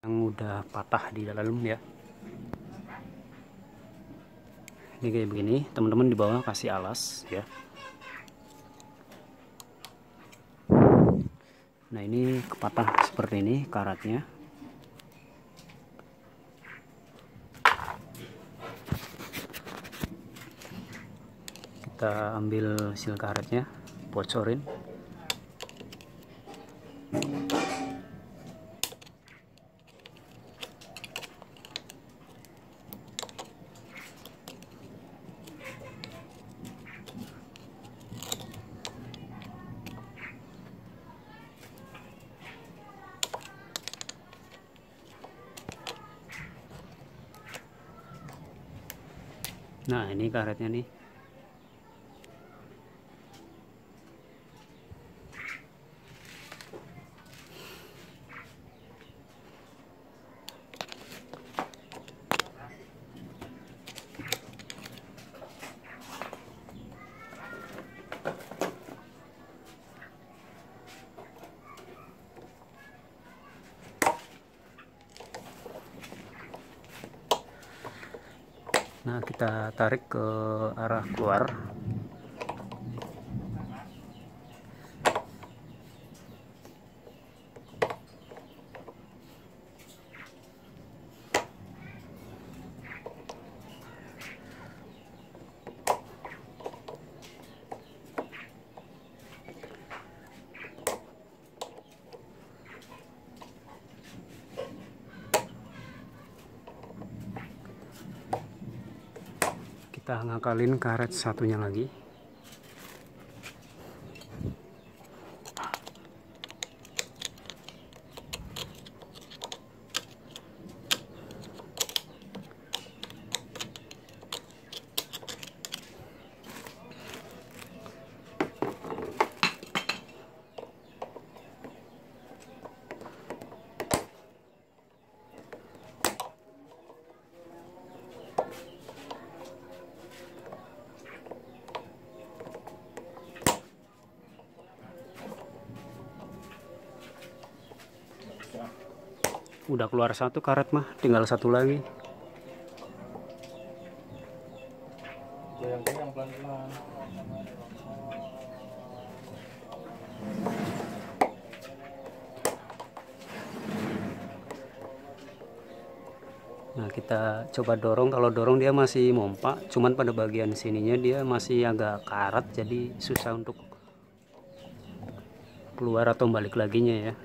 yang udah patah di dalam ya. Ini kayak begini, teman-teman di bawah kasih alas ya. Nah, ini kepatah seperti ini karatnya. Kita ambil sil karetnya, bocorin. Nah, ini karetnya nih. Nah, kita tarik ke arah keluar. Kita ngakalin karet satunya lagi. Udah keluar satu karet mah, tinggal satu lagi. Goyang-goyang pelan-pelan. Nah, kita coba dorong. Kalau dorong dia masih mompa, cuman pada bagian sininya dia masih agak karat, jadi susah untuk keluar atau balik laginya ya.